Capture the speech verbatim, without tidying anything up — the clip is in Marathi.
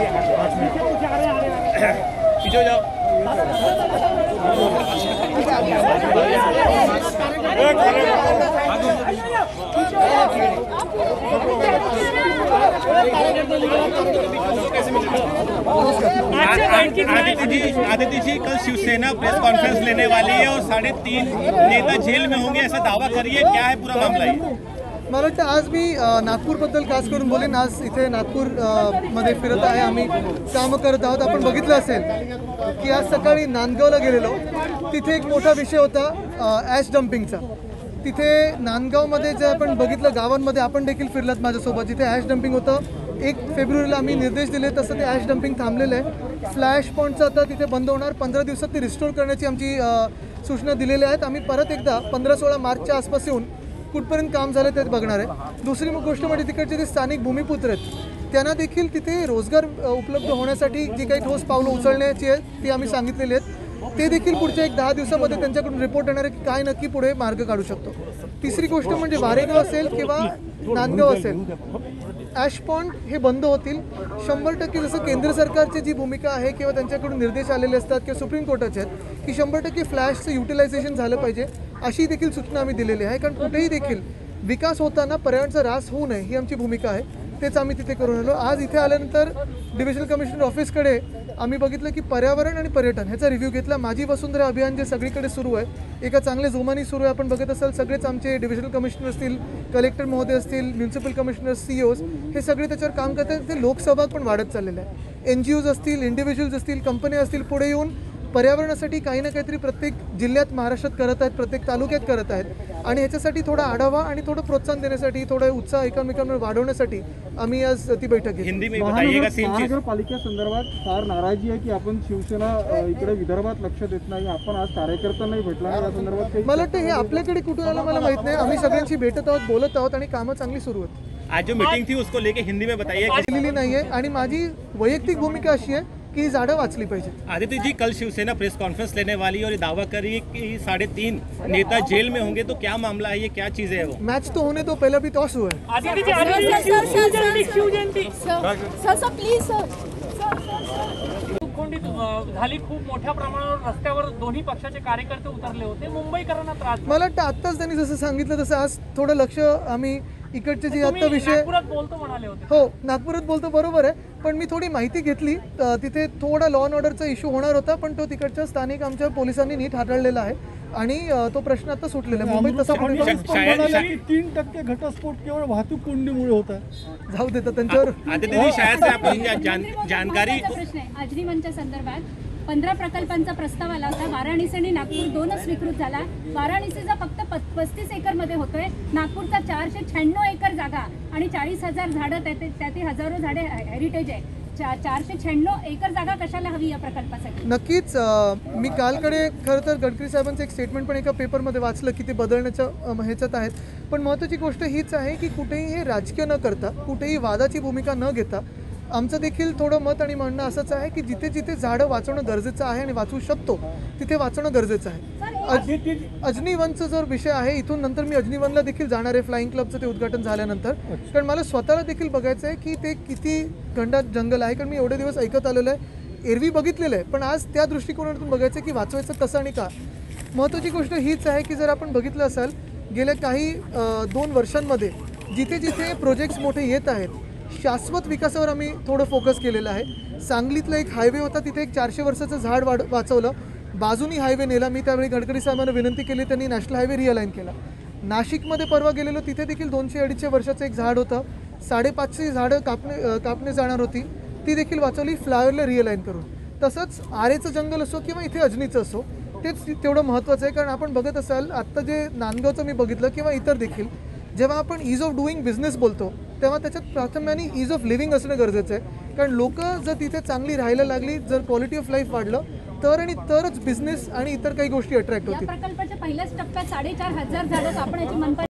पीछे जाओ। आदित्य जी आदित्य जी कल शिवसेना प्रेस कॉन्फ्रेंस लेने वाली है और साढ़े तीन नेता जेल में होंगे ऐसा दावा करिए, क्या है पूरा मामला ये? मला वाटतं आज मी नागपूरबद्दल खास करून बोलेन। आज इथे नागपूर मध्ये फिरत आहे, आम्ही काम करत आहोत। आपण बघितलं असेल की आज सकाळी नांदगावला गेलेलो, तिथे एक मोठा विषय होता ॲश डम्पिंगचा। तिथे नांदगावमध्ये जे आपण बघितलं, गावांमध्ये आपण देखील फिरलात माझ्यासोबत, जिथे ॲश डम्पिंग होतं एक फेब्रुवारीला आम्ही निर्देश दिले, तसं ते ॲश डम्पिंग थांबलेलं आहे। फ्लॅश पॉईंटचं आता तिथे बंद होणार, पंधरा दिवसात ते रिस्टोर करण्याची आमची सूचना दिलेल्या आहेत। आम्ही परत एकदा पंधरा सोळा मार्चच्या आसपास येऊन कुठपर्यंत काम झालं ते बघणार आहे। दुसरी गोष्ट म्हणजे तिकडचे जे स्थानिक भूमिपुत्र आहेत त्यांना देखील तिथे रोजगार उपलब्ध होण्यासाठी जी काही ठोस पावलं उचलण्याची आहे ती आम्ही सांगितलेली आहेत। ते देखील पुढच्या एक दहा दिवसामध्ये त्यांच्याकडून रिपोर्ट येणार आहे की काय नक्की पुढे मार्ग काढू शकतो। तिसरी गोष्ट म्हणजे वारेगाव असेल किंवा नांदगाव असेल, ॲश पॉइंट हे बंद होतील शंभर टक्के। जसं केंद्र सरकारची जी भूमिका आहे किंवा त्यांच्याकडून निर्देश आलेले असतात किंवा सुप्रीम कोर्टाचे आहेत की शंभर टक्के फ्लॅशचं युटिलायझेशन झालं पाहिजे, अशी देखील सूचना आम्ही दिलेली आहे। कारण कुठेही देखील विकास होताना पर्यावरणाचा ऱ्हास होऊ नये ही आमची भूमिका आहे, तेच आम्ही तिथे करून आलो। आज इथे आल्यानंतर डिव्हिजनल कमिशनर ऑफिसकडे आम्ही बघितलं की पर्यावरण आणि पर्यटन ह्याचा रिव्ह्यू घेतला। माझी वसुंधरा अभियान जे सगळीकडे सुरू आहे, एका चांगल्या जोमानी सुरू आहे। आपण बघत असाल सगळेच आमचे डिव्हिजनल कमिशनर असतील, कलेक्टर महोदय असतील, म्युन्सिपल कमिशनर, सी ओज हे सगळे त्याच्यावर काम करत आहेत। ते लोकसहभाग पण वाढत चाललेलं आहे। एन जी ओज असतील, इंडिव्हिज्युअल्स असतील, कंपन्या असतील, पुढे येऊन पर्यावरणासाठी काही ना काहीतरी प्रत्येक जिल्ह्यात महाराष्ट्रात करत आहेत, प्रत्येक तालुक्यात करत आहेत। आणि ह्याच्यासाठी थोडा आढावा आणि थोडं प्रोत्साहन देण्यासाठी, थोडा उत्साह एकमेकांवर वाढवण्यासाठी आम्ही आज ती बैठक घेतली। महानगरपालिका संदर्भात फार नाराजी आहे की आपण शिवसेना इकडे विदर्भात लक्ष देत नाही, आपण आज कार्यकर्त्यांनाही भेटला या संदर्भात मला वाटतं हे आपल्याकडे कुठून आलं मला माहित नाही। आम्ही सगळ्यांशी भेटत आहोत, बोलत आहोत आणि कामं चांगली सुरू आहेत। आज जो मीटिंग थी उसको लेके हिंदी में बताइए। केलेली नाहीये आणि माझी वैयक्तिक भूमिका अशी आहे की झाडं वाचली पाहिजे। आदित्य जी कल शिवसेना प्रेस कॉन्फ्रेंस लेने वाली और ये दावा करिए कि साढ़े तीन नेता जेल में होंगे, तो क्या मामला है, ये क्या चीजें है वो? मैच तो होने तो पहले भी टॉस हुआ है। Aditya ji sir sir please sir कोंडीत झाली, खूप मोठ्या प्रमाणावर रस्त्यावर दोन्ही पक्षाचे कार्यकर्ते उतरले होते, मुंबईकरांना त्रास। मला वाटतं आत्ताच त्यांनी जसं सांगितलं तसं आज थोडं लक्ष आम्ही इकडचे जे आता विषय नागपुरात बोलतो म्हणाले होते। हो, नागपुरात बोलतो बरोबर आहे, पण मी थोडी माहिती घेतली, तिथे थोडा लॉ अँड ऑर्डरचा इश्यू होणार होता, पण तो तिकडच्या स्थानिक आमच्या पोलिसांनी नीट हाताळलेला आहे आणि तो प्रश्न आता सुटलेला आहे। मुंबईत तसा तीन टक्के घटस्फोट केवळ वाहतूक कोंडीमुळे होता, जाऊ देतात त्यांच्यावर। आदित्य जी शायद से आपकी जानकारी प्रश्न आहे अजनीवनच्या संदर्भात पंधरा प्रकल्पांचा प्रस्ताव आला होता, वाराणसी आणि नागपूर दोनच स्वीकृत झाला। वाराणसीचा फक्त पस्तीस एकर मध्ये होतोय, नागपूरचा चारशे शहाण्णव एकर जागा आणि चाळीस हजार झाडं, त्यातील हजारो झाडे हेरिटेज आहे। चारशे शहाण्णव एकर जागा कशाला हवी या प्रकल्पासाठी? नक्कीच मी कालकडे खरं तर गडकरी साहेबांचं एक स्टेटमेंट पण एका पेपरमध्ये वाचलं की ते बदलण्याच्या ह्याच्यात आहेत, पण महत्त्वाची गोष्ट हीच आहे की कुठेही हे राजकीय न करता, कुठेही वादाची भूमिका न घेता आमचं देखील थोडं मत आणि म्हणणं असंच आहे की जिथे जिथे झाडं वाचवणं गरजेचं आहे आणि वाचवू शकतो तिथे वाचवणं गरजेचं आहे। अजनीवनचा जो विषय आहे, इथून नंतर मी अजनीवनला देखील जाणार आहे फ्लाइंग क्लबचं ते उद्घाटन झाल्यानंतर, कारण मला स्वतःला देखील बघायचं आहे की ते किती घंटात जंगल आहे। कारण मी एवढे दिवस ऐकत आलेलं आहे, एरवी बघितलेलं आहे, पण आज त्या दृष्टिकोनातून बघायचं आहे की वाचवायचं कसं आणि का। महत्त्वाची गोष्ट हीच आहे की जर आपण बघितलं असाल गेल्या काही दोन वर्षांमध्ये जिथे जिथे प्रोजेक्ट्स मोठे येत आहेत, शाश्वत विकासावर आम्ही थोडं फोकस केलेलं आहे। सांगलीतला एक हायवे होता, तिथे एक चारशे वर्षाचं झाड वाढ वाचवलं, बाजूनी हायवे नेला। मी त्यावेळी गडकरी साहेबांना विनंती केली, त्यांनी नॅशनल हायवे रिअलाईन केला। नाशिकमध्ये परवा गेलेलो, तिथे देखील दोनशे अडीचशे वर्षाचं एक झाड होतं, साडेपाचशे झाडं कापणे कापणे जाणार होती, ती देखील वाचवली फ्लायओव्हरला रिअलाईन करून। तसंच आरेचं जंगल असो किंवा इथे अजनीचं असो, तेच तेवढं महत्त्वाचं आहे। कारण आपण बघत असाल आत्ता जे नांदगावचं मी बघितलं किंवा इतर देखील, जेव्हा आपण ईज ऑफ डुईंग बिझनेस बोलतो तेव्हा त्याच्यात प्राथम्याने ईज ऑफ लिव्हिंग असणं गरजेचं आहे। कारण लोक जर तिथे चांगली राहायला लागली, जर क्वालिटी ऑफ लाईफ वाढलं तर आणि तरच बिझनेस आणि इतर काही गोष्टी अट्रॅक्ट होतील। या प्रकल्पाच्या पहिल्याच टप्प्यात साडेचार हजार झाडं कापण्याची मनपा